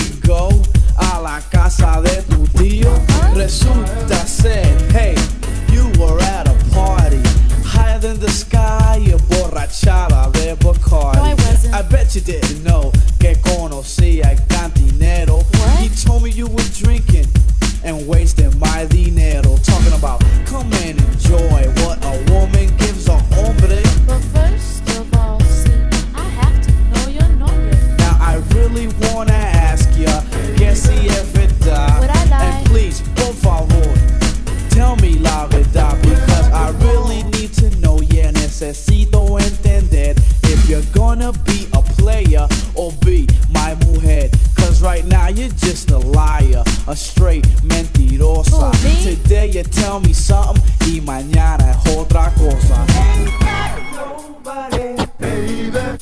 go a la casa de tu tío. Resulta ser, hey, you were at a party higher than the sky, emborrachada de Bacardi. No, I wasn't. I bet you didn't know que conocía el cantinero. What? He told me you were drinking and wasting my dinero. Talking about come and enjoy what a woman gives a hombre. But first of all, see, I have to know your nombre. Now I really wanna ask ya, que si es verdad. Would I lie? And please, por favor, tell me la verdad, because I really need to know. Yeah, necesito entender if you're gonna be a player or be my mujer. Cause right now you're just a liar, a straight mentirosa. Who, me? Today you tell me something y mañana es otra cosa. Nobody, baby.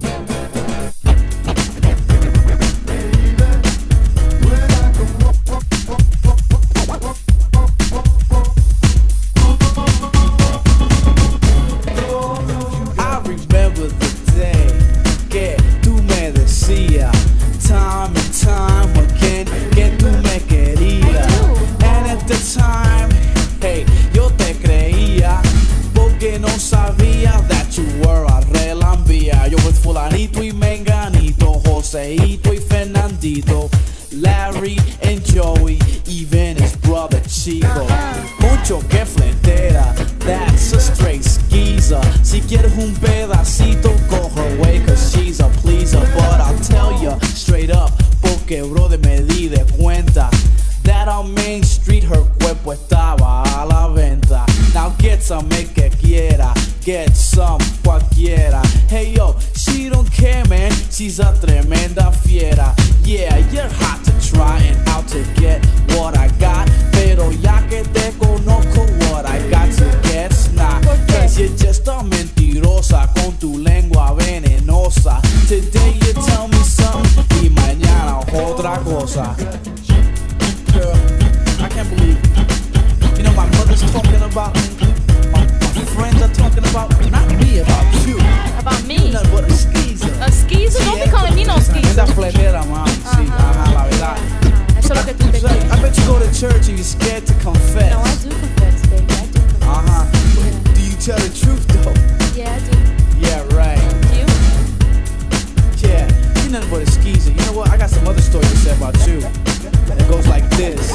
I remember the day que tú me decías time and time again que tú me querías. And at the time, hey, yo te creía porque no sabía that you were a relambía. Yo with fulanito y menganito, Joseito y Fernandito, Larry and Joey, even his brother Chico. Mucho que fletera, that's a straight skeezer. Si quieres un pedacito, go her way, cause she's a pleaser. But I'll tell ya straight up, porque brother me di de cuenta that on Main Street her cuerpo estaba a la venta. Now get some, el que quiera, get some, cualquiera. Hey yo, she don't care man, she's a tremenda fiera. Yeah, you're hot to try and out to get what I got, pero ya que te conozco, what I got to get's not. Cause you're just a mentirosa con tu lengua venenosa. Today you tell me something y mañana otra cosa. Girl, I can't believe it. You know my mother's talking about me, my friends are talking about me, not me, about you. About me? You're nothing but a skeezer. A skeezer? Don't be calling me no skeezer. Esa fletera, mami, sí, ajá, la verdad. Eso es lo que tú te So, crees. I bet you go to church and you're scared to confess. No, I do confess, baby. I do confess. Uh-huh. Do you tell the truth though? Yeah, I do. Yeah, right. You? Yeah, you're nothing but a skeezer. You know what? I got some other stories to say about you. It goes like this.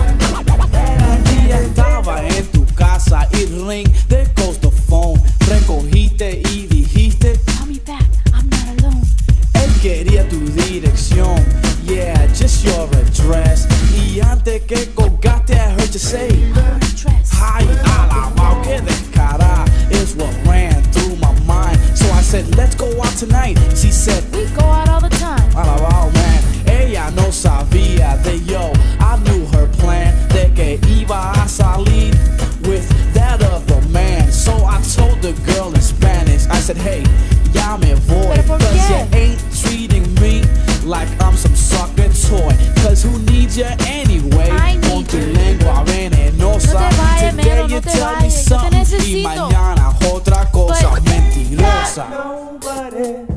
Un día estaba en tu casa y ring, there goes the phone. Recogiste y dijiste, Call me back. I'm not alone. él quería tu dirección. Yeah, just your address. Y antes que colgaste, I heard you say, Dress. ay, alabao, que descarada is what ran through my mind. So I said, let's go out tonight. She said, We go out all the time. alabao, man. Ella no sabía de yo. I knew her plan de que iba a salir with that other man. So I told the girl in Spanish, I said, hey, ya me voy. Pero ¿por Cause qué? you ain't treating me like I'm some sucker toy. Cause who needs you anyway? I Con need tu you. lengua venenosa. No te vayas, Today Mero, you no te tell me vayas. Yo te something y necesito. mañana otra cosa But- mentirosa. Nobody.